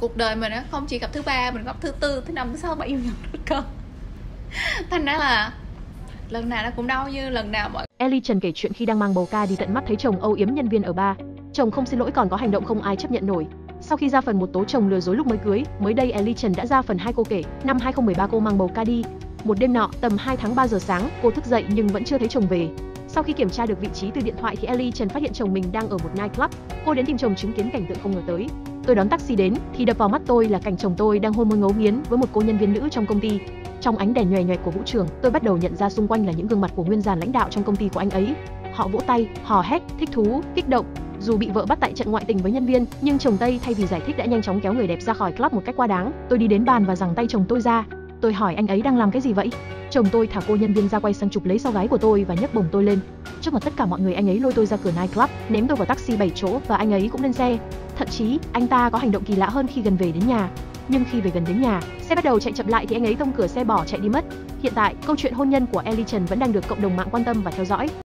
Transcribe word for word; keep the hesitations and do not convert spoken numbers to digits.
cuộc đời mình á không chỉ gặp thứ ba, mình gặp thứ tư, thứ năm, thứ sáu, thứ bảy, chủ nhật nữa cơ. Thành ra là lần nào nó cũng đau như lần nào mọi. Ellie Trần kể chuyện khi đang mang bầu ca đi tận mắt thấy chồng âu yếm nhân viên ở bar. Chồng không xin lỗi còn có hành động không ai chấp nhận nổi. Sau khi ra phần một tố chồng lừa dối lúc mới cưới, mới đây Ellie Trần đã ra phần hai cô kể, năm hai không một ba cô mang bầu ca đi. Một đêm nọ, tầm hai tháng ba giờ sáng, cô thức dậy nhưng vẫn chưa thấy chồng về. Sau khi kiểm tra được vị trí từ điện thoại thì Ellie Trần phát hiện chồng mình đang ở một nightclub. Cô đến tìm chồng chứng kiến cảnh tượng không ngờ tới. Tôi đón taxi đến thì đập vào mắt tôi là cảnh chồng tôi đang hôn môi ngấu nghiến với một cô nhân viên nữ trong công ty. Trong ánh đèn nhòe nhòe của vũ trường, tôi bắt đầu nhận ra xung quanh là những gương mặt của nguyên dàn lãnh đạo trong công ty của anh ấy. Họ vỗ tay, hò hét, thích thú, kích động. Dù bị vợ bắt tại trận ngoại tình với nhân viên, nhưng chồng Tây thay vì giải thích đã nhanh chóng kéo người đẹp ra khỏi club một cách quá đáng. Tôi đi đến bàn và giằng tay chồng tôi ra. Tôi hỏi anh ấy đang làm cái gì vậy? Chồng tôi thả cô nhân viên ra quay sang chụp lấy sau gáy của tôi và nhấc bổng tôi lên. Trước mặt tất cả mọi người anh ấy lôi tôi ra cửa nightclub, ném tôi vào taxi bảy chỗ và anh ấy cũng lên xe. Thậm chí, anh ta có hành động kỳ lạ hơn khi gần về đến nhà. Nhưng khi về gần đến nhà, xe bắt đầu chạy chậm lại thì anh ấy tông cửa xe bỏ chạy đi mất. Hiện tại, câu chuyện hôn nhân của Ellie Trần vẫn đang được cộng đồng mạng quan tâm và theo dõi.